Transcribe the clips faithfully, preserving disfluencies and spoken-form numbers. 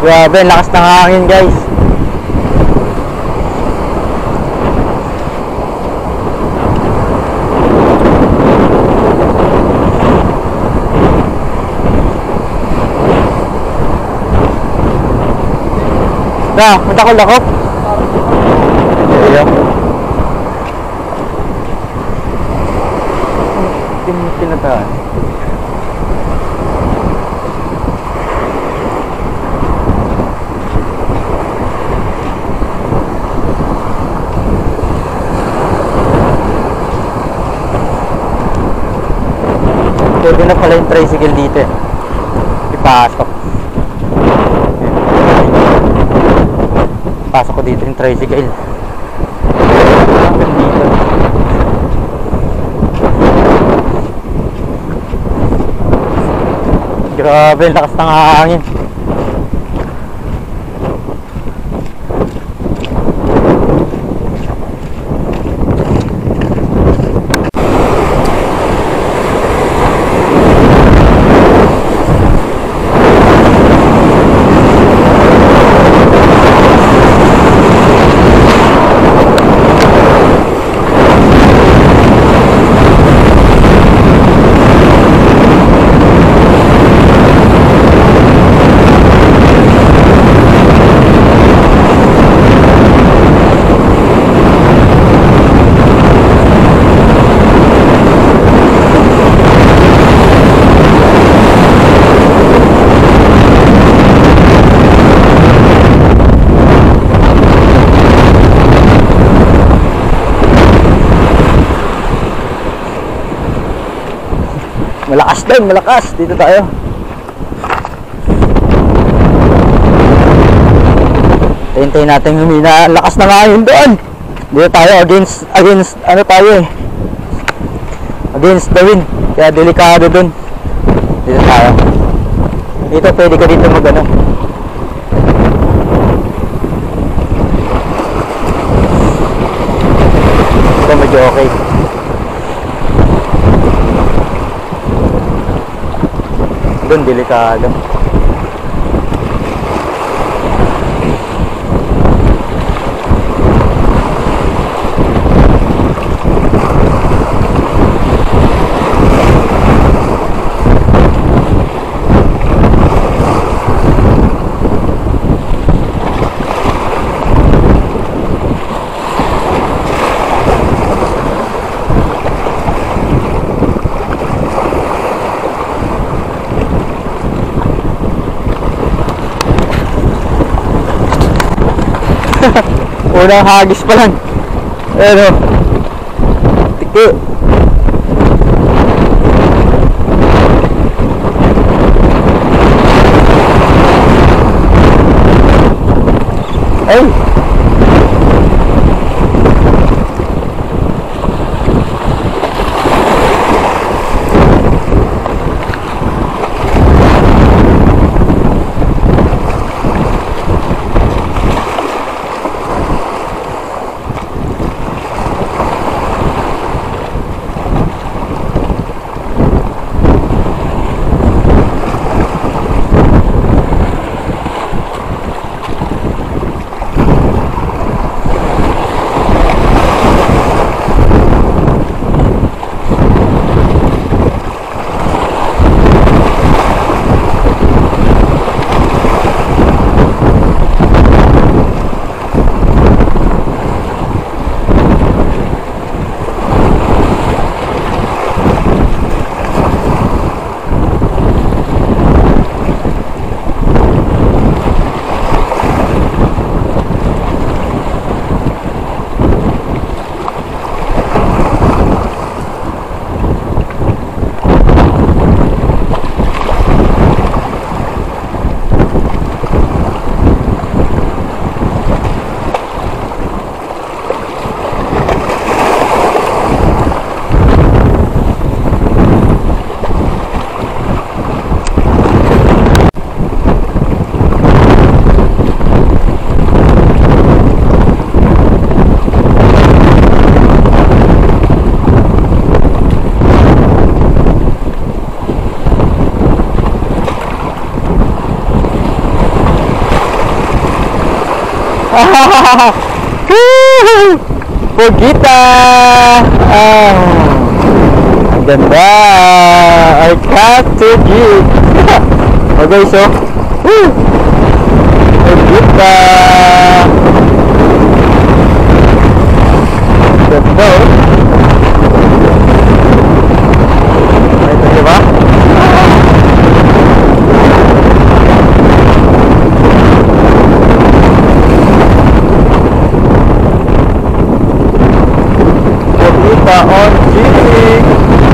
Grabe, lakas ng hangin guys. Na, matakol-lakop. Ayan. Hindi mo tinataan. Pwede na pala yung tricycle dito eh. Ipasok. Pasok ko dito yung tricycle. Hanggang dito. Grabe, lakas ng hangin. Malakas din, malakas. Dito tayo. Hintayin natin humina. Lakas na nga yun doon. Dito tayo against, against, ano tayo eh. Against the wind. Kaya delikado doon. Dito tayo. Dito pwede ka dito mag ano. Ito medyo okay. Doon delikado. Unang hagis pa lang. Pero tiki. Ay. Pogita! Ah, ang ganda! I got to jig! O guys, oh! Pogita! Ganda, oh! Ito, diba? Pogita on jig!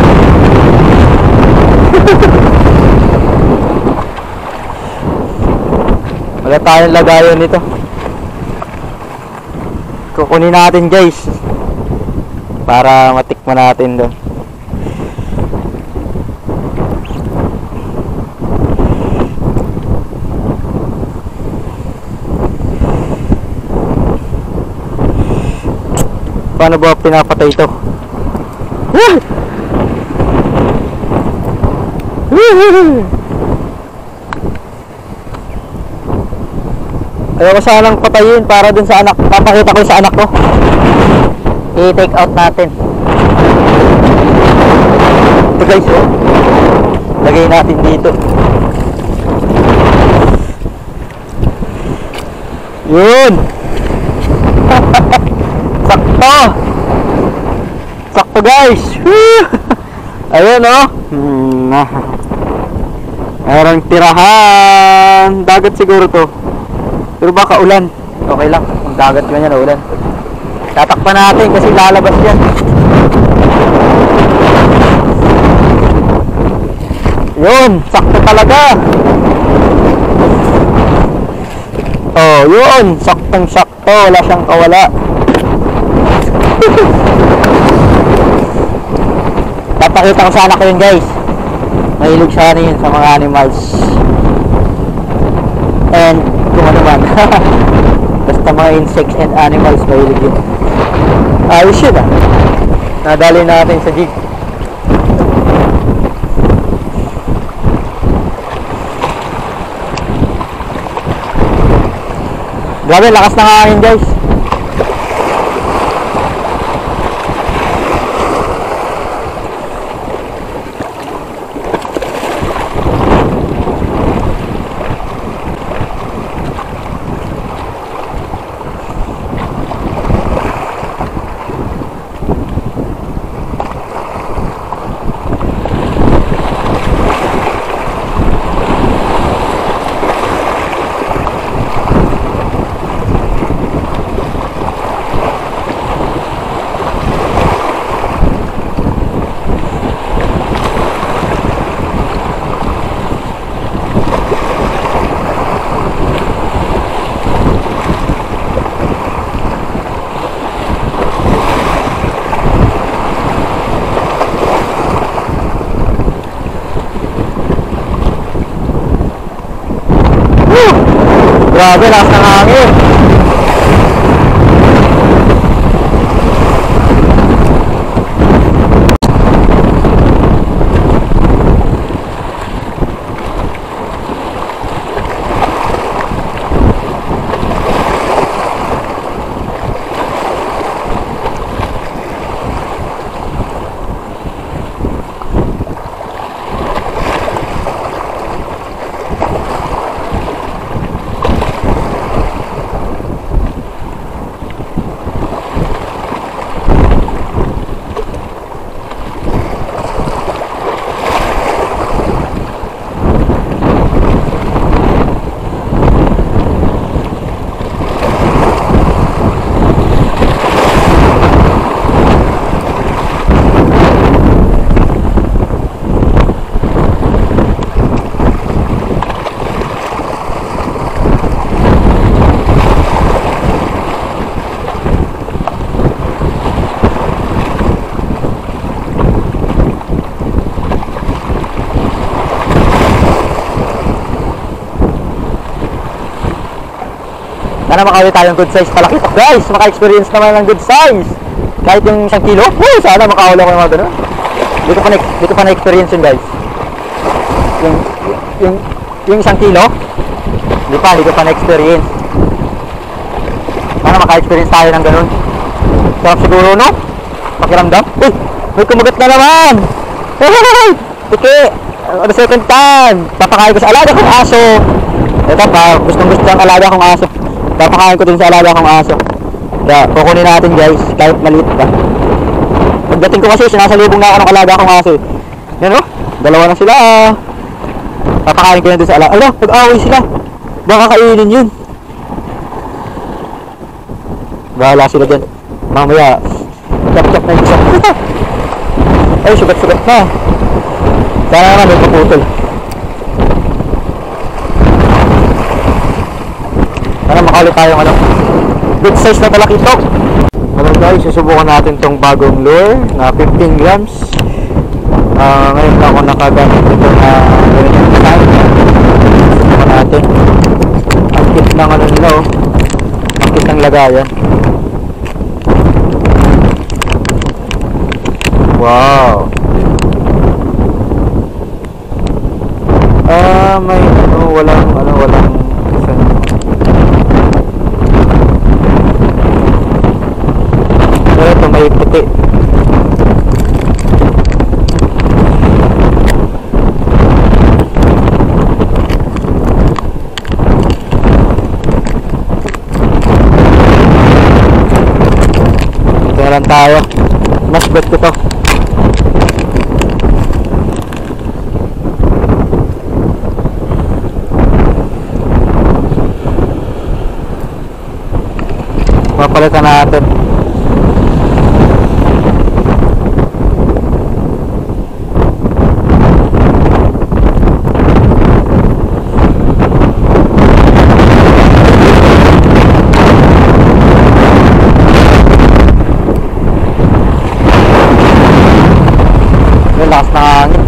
Wala tayong lagayan nito. Kukunin natin guys para matikman natin doon. Paano ba pinapatay ito? Ayoko sanang patayin para dun sa anak. Papakita ko sa anak ko. I-take out natin. Ito guys, oh. Lagay natin dito. Yun. Sakto. Sakto guys. Ayun, oh. Hmm. Mayroong tirahan. Dagat siguro to. Pero baka ulan. Okay lang. Kung dagat ganyan o ulan. Tatakpan natin kasi lalabas yan. Yun. Sakto talaga. Oh, yun. Saktong sakto. Wala siyang kawala. Papakita ko sa anak ko yun guys. Mahilig siya yun sa mga animals. And kung ano man. Basta mga insects and animals mahilig yun. Ayos yun ah. Nadali natin sa jig. Grabe, lakas ng hangin guys. Grabe, lakas ng hangin. Sana makawin tayo ng good size palaki to guys. Maka-experience naman ng good size. Kahit yung isang kilo. Woo, sana makahuli ko ng mga gano'n. Dito pa, dito pa na-experience yun guys. Yung, yung, yung isang kilo. Hindi pa, dito pa na-experience. naka-experience tayo ng ganun. Sarap siguro, no? Pakiramdam. Uy! May kumagat na naman! Hey! Tiki! On the second time! Papakain ko sa alaga kong aso. Ito pa, gustong gusto ang alaga kong aso. Papakain ko din sa alaga kong aso. Kaya, kukunin natin guys, kahit maliit pa. Pagdating ko kasi, sinasalubong na ako ng alaga kong aso. Yan o, dalawa na sila. Papakain ko na din sa alaga. Ano, nag-away sila. Baka kainin yun. Bahala sila dyan. Mamaya, chop-chop na yung isa. Ay, sugat-sugat na. Sana naman may paputol. Sana makaulit tayong ano, good size na talakitok. Hello guys, susubukan natin tong bagong lure na fifteen grams. Uh, ngayon lang ako nakagamit ito na ganyan design. Susubukan natin. Ang kit ng ano nila oh. Ang kit ng lagayan. Wow. Ah, uh, may ano, walang ano, walang isang pero ito may puti. Ito na lang tayo. Mas bet ko to. Papalitan natin. Yung lakas ng hangin.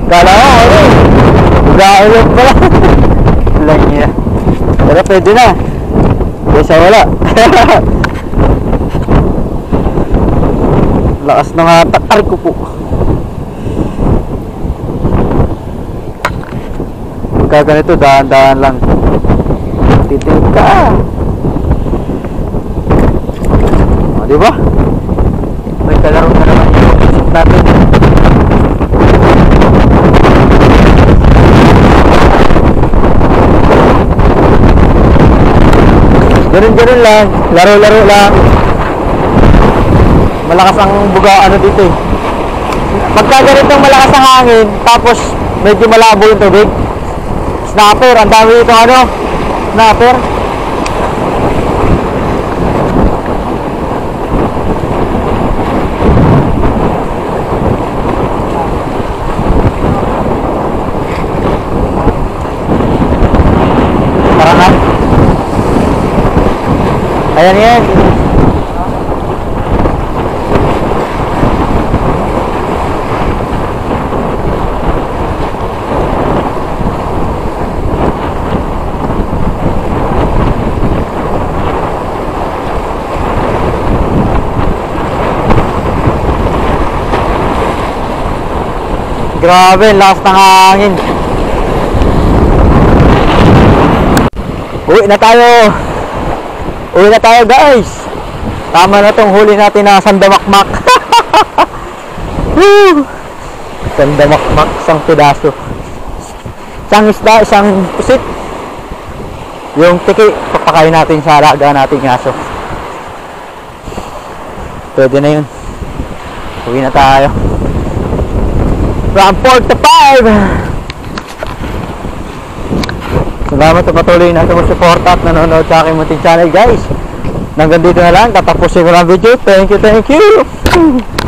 Kala ko, ano eh. Bugaulog pala. Lang niya. Pero pwede na. Kaysa wala. Lakas na nga takari ko po. Pagka ganito, dahan-dahan lang. Titig ka. O, diba? May kalaro na naman yung isip natin. Ganun-ganun lang. Laro-laro lang. Malakas ang buga ano dito eh. Pagka ganitong malakas ang hangin, tapos medyo malabo yung tubig. Snapper, ang dami dito ano. Snapper. Parangan. Ayan yan. Grabe, lakas ng hangin. Uwi na tayo. Uwi na tayo guys. Tama na tong huli natin na sandamakmak. Sandamakmak, isang pedaso. Isang isda, isang pusit. Yung tiki, papakain natin sa alaga nating aso. Pwede na yun. Uwi na tayo. From four to five. Salamat sa patuloy na sumusuporta at nanonood sa aking munting channel guys. Hanggang dito na lang, tatapusin ko lang video. Thank you, thank you.